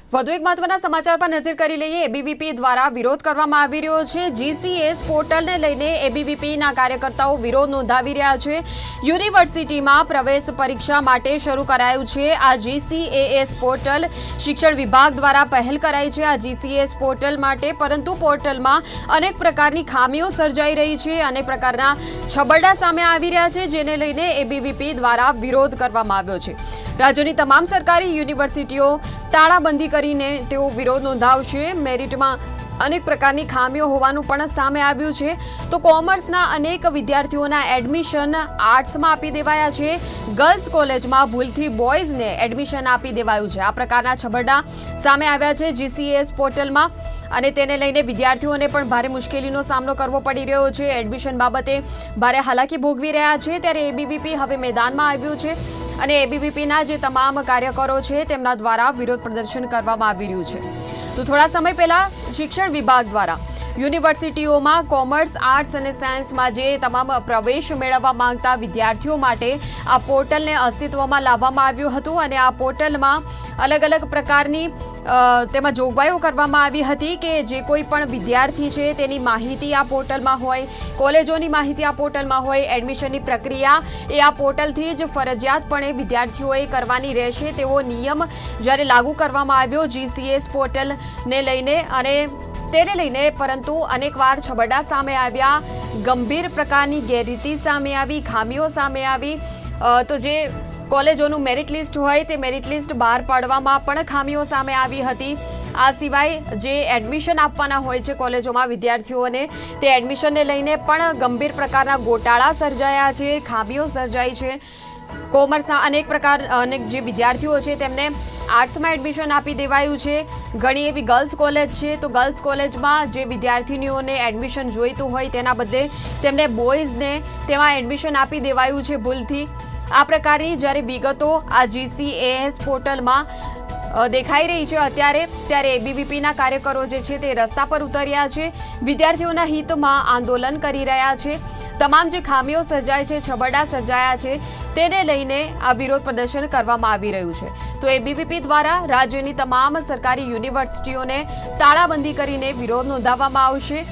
વધુ એક મહત્વના સમાચાર પર નજર કરી લઈએ। એબીવીપી દ્વારા વિરોધ કરવામાં આવી રહ્યો છે। જીસીએસ પોર્ટલને લઈને એબીવીપીના કાર્યકર્તાઓ વિરોધ નોંધાવી રહ્યા છે। યુનિવર્સિટીમાં પ્રવેશ પરીક્ષા માટે શરૂ કરાયું છે આ જીસીએસ પોર્ટલ। શિક્ષણ વિભાગ દ્વારા પહેલ કરાઈ છે આ જીસીએસ પોર્ટલ માટે, પરંતુ પોર્ટલમાં અનેક પ્રકારની ખામીઓ સર્જાઈ રહી છે, અનેક પ્રકારના છબરડા સામે આવી રહ્યા છે, જેને લઈને એબીવીપી દ્વારા વિરોધ કરવામાં આવ્યો છે। રાજ્યની તમામ સરકારી યુનિવર્સિટીઓ તાળાબંધી કરીને તેઓ વિરોધ નોંધાવશે। મેરિટમાં અનેક પ્રકારની ખામીઓ હોવાનું પણ સામે આવ્યું છે। તો કોમર્સના અનેક વિદ્યાર્થીઓના એડમિશન આર્ટ્સમાં આપી દેવાયા છે। ગર્લ્સ કોલેજમાં ભૂલથી બોયઝને એડમિશન આપી દેવાયું છે। આ પ્રકારના છબરડા સામે આવ્યા છે જીસીએસ પોર્ટલમાં, અને તેને લઈને વિદ્યાર્થીઓને પણ ભારે મુશ્કેલીનો સામનો કરવો પડી રહ્યો છે। એડમિશન બાબતે ભારે હાલાકી ભોગવી રહ્યા છે, ત્યારે એબીવીપી હવે મેદાનમાં આવ્યું છે અને એબીવીપીના જે તમામ કાર્યકરો છે તેમના દ્વારા વિરોધ પ્રદર્શન કરવામાં આવી રહ્યું છે। તો થોડા સમય પહેલા શિક્ષણ વિભાગ દ્વારા યુનિવર્સિટીઓમાં કોમર્સ, આર્ટ્સ અને સાયન્સમાં જે તમામ પ્રવેશ મેળવવા માંગતા વિદ્યાર્થીઓ માટે આ પોર્ટલને અસ્તિત્વમાં લાવવામાં આવ્યું હતું, અને આ પોર્ટલમાં અલગ અલગ પ્રકારની તેમાં જોગવાઈઓ કરવામાં આવી હતી કે જે કોઈ પણ વિદ્યાર્થી છે તેની માહિતી આ પોર્ટલમાં હોય, કોલેજોની માહિતી આ પોર્ટલમાં હોય, એડમિશનની પ્રક્રિયા એ આ પોર્ટલથી જ ફરજિયાતપણે વિદ્યાર્થીઓએ કરવાની રહેશે તેવો નિયમ જ્યારે લાગુ કરવામાં આવ્યો જીસીએસ પોર્ટલને લઈને, અને તેને લઈને પરંતુ અનેકવાર છબરડા સામે આવ્યા, ગંભીર પ્રકારની ગેરરીતિ સામે આવી, ખામીઓ સામે આવી। તો જે કોલેજોનું મેરિટ લિસ્ટ હોય તે મેરિટ લિસ્ટ બહાર પાડવામાં પણ ખામીઓ સામે આવી હતી। આ સિવાય જે એડમિશન આપવાના હોય છે કોલેજોમાં વિદ્યાર્થીઓને, તે એડમિશનને લઈને પણ ગંભીર પ્રકારના ગોટાળા સર્જાયા છે, ખામીઓ સર્જાઈ છે। કોમર્સના અનેક જે વિદ્યાર્થીઓ છે તેમને આર્ટ્સમાં એડમિશન આપી દેવાયું છે। ઘણી એવી ગર્લ્સ કોલેજ છે, તો ગર્લ્સ કોલેજમાં જે વિદ્યાર્થીનીઓને એડમિશન જોઈતું હોય તેના બદલે તેમને બોયઝને તેમાં એડમિશન આપી દેવાયું છે ભૂલથી। આ પ્રકારની જ્યારે વિગતો આ જીસીએસ પોર્ટલમાં દેખાઈ રહી છે અત્યારે, ત્યારે એબીવીપીના કાર્યકરો જે છે તે રસ્તા પર ઉતર્યા છે, વિદ્યાર્થીઓના હિતમાં આંદોલન કરી રહ્યા છે। તમામ જે ખામીઓ સર્જાય છે, છબરડા સર્જાયા છે, તેને લઈને આ વિરોધ પ્રદર્શન કરવામાં આવી રહ્યું છે। તો એબીવીપી દ્વારા રાજ્યની તમામ સરકારી યુનિવર્સિટીઓને તાળાબંધી કરીને વિરોધ નોંધાવવામાં આવશે।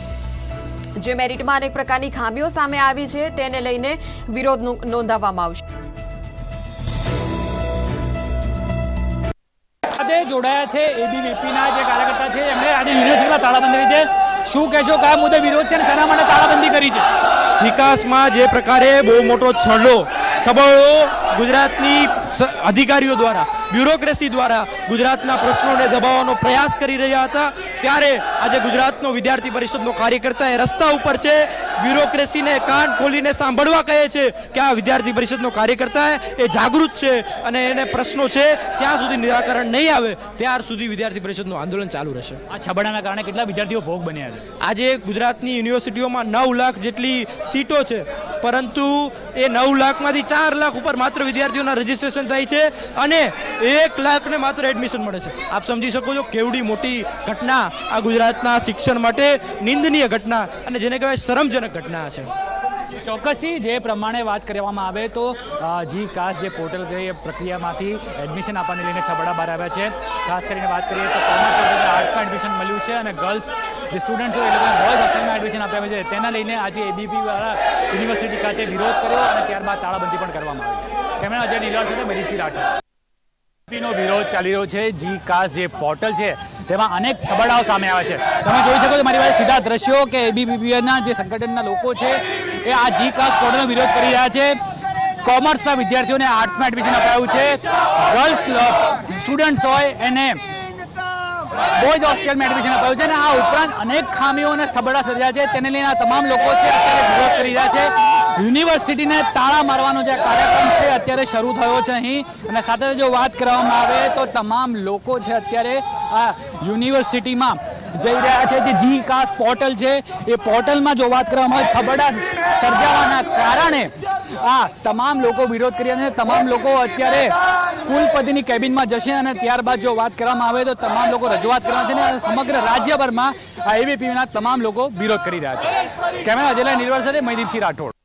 જે મેરિટમાં અનેક પ્રકારની ખામીઓ સામે આવી છે તેને લઈને વિરોધ નોંધાવવામાં આવશે। જોડાયા છે એબીવીપીના જે કાર્યકર્તા છે, એમણે આજે યુનિવર્સિટીમાં તાળાબંધી કરી છે। શું કહેશો, કયા મુદ્દે વિરોધ છે અને શેના માટે તાળાબંધી કરી છે? વિકાસમાં જે પ્રકારે બહુ મોટો છબડો ગુજરાતની અધિકારીઓ દ્વારા, બ્યુરોક્રેસી દ્વારા ગુજરાતના પ્રશ્નોને દબાવવાનો પ્રયાસ કરી રહ્યા હતા, ત્યારે આજે ગુજરાતનો વિદ્યાર્થી પરિષદનો કાર્યકર્તા એ રસ્તા ઉપર છે, બ્યુરોક્રેસીને કાન ખોલીને સાંભળવા કહે છે કે આ વિદ્યાર્થી પરિષદનો કાર્યકર્તા એ જાગૃત છે અને એને પ્રશ્નો છે ત્યાં સુધી નિરાકરણ નહીં આવે ત્યાર સુધી વિદ્યાર્થી પરિષદનું આંદોલન ચાલુ રહેશે। આ છબડાના કારણે કેટલા વિદ્યાર્થીઓ ભોગ બન્યા છે? આજે ગુજરાતની યુનિવર્સિટીઓમાં 9 લાખ જેટલી સીટો છે, પરંતુ એ 9 લાખમાંથી 4 લાખ ઉપર માત્ર વિદ્યાર્થીઓના રજીસ્ટ્રેશન થાય છે અને 1 લાખને માત્ર એડમિશન મળે છે। આપ સમજી શકો છો કેવડી મોટી ઘટના આ ગુજરાતના શિક્ષણ માટે નિંદનીય ઘટના અને જેને કહેવાય શરમજનક ઘટના છે। ચોક્કસથી જે પ્રમાણે વાત કરવામાં આવે તો જીકાસ જે પોર્ટલ પ્રક્રિયામાંથી એડમિશન આપવાને લઈને છબડા બહાર આવ્યા છે। ખાસ કરીને વાત કરીએ તો કોમર્સ આર્ટ્સમાં એડમિશન મળ્યું છે અને ગર્લ્સ જે સ્ટુડન્ટ હોય એ લોકોને બોયઝ હોસ્ટેલમાં એડમિશન આપ્યા છે, તેના લઈને આજે એબીવીપી દ્વારા યુનિવર્સિટી ખાતે વિરોધ કર્યો અને ત્યારબાદ તાળાબંધી પણ કરવામાં આવી। કેમેરા અજય નીલવાડ સાથે મેરીસી રાઠોડ। નો વિરોધ ચાલી રહ્યો છે। જીકાસ જે પોર્ટલ છે તેમાં અનેક છબડાઓ સામે આવ્યા છે। તમે જોઈ શકો છો મારી પાસે સીધા દ્રશ્યો કે એબીવીપીના જે સંગઠનના લોકો છે એ આ જીકાસ પોર્ટલનો વિરોધ કરી રહ્યા છે। કોમર્સના વિદ્યાર્થીઓને આર્ટ્સમાં એડમિશન અપાયું છે, ગર્લ્સ સ્ટુડન્ટ્સ હોય એને બોયઝ હોસ્ટેલમાં એડમિશન અપાયું છે, અને આ ઉપરાંત અનેક ખામીઓ અને છબડા સર્જાયા છે, તેને લઈને તમામ લોકો છે અત્યારે વિરોધ કરી રહ્યા છે। યુનિવર્સિટીને તાળા મારવાનો જે કાર્યક્રમ છે અત્યારે શરૂ થયો છે અહીં, અને સાથે જો વાત કરવામાં આવે તો તમામ લોકો છે અત્યારે આ યુનિવર્સિટીમાં જઈ રહ્યા છે। જે જીકાસ પોર્ટલ છે એ પોર્ટલમાં જો વાત કરવામાં આવે છબડા સર્જાવાના કારણે આ તમામ લોકો વિરોધ કરી રહ્યા છે। તમામ લોકો અત્યારે કુલપતિની કેબિનમાં જશે અને ત્યારબાદ જો વાત કરવામાં આવે તો તમામ લોકો રજૂઆત કરવાના છે અને સમગ્ર રાજ્યભરમાં આ એબીવીપીના તમામ લોકો વિરોધ કરી રહ્યા છે। કેમેરા જિલ્લા નિર્વાળ સાથે મહીદીપસિંહ રાઠોડ।